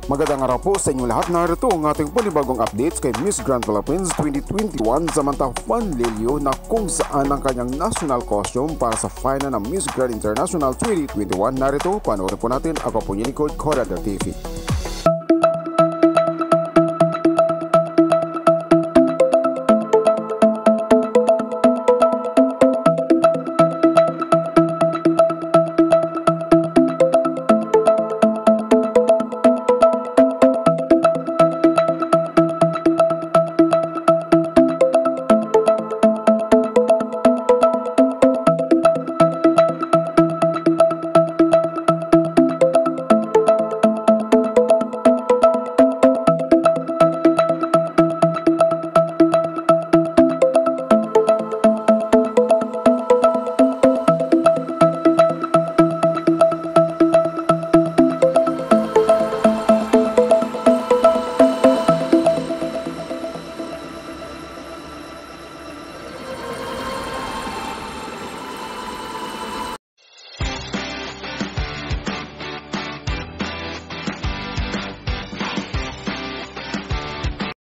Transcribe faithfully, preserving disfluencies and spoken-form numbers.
Magandang araw po sa inyong lahat. Narito ang ating panibagong updates kay Miss Grand Philippines twenty twenty-one Samantha Fanlilio na kung saan ang kanyang national costume para sa final ng Miss Grand International twenty twenty-one. Narito, panoorin po natin. Ako po yung likod, Corridor T V.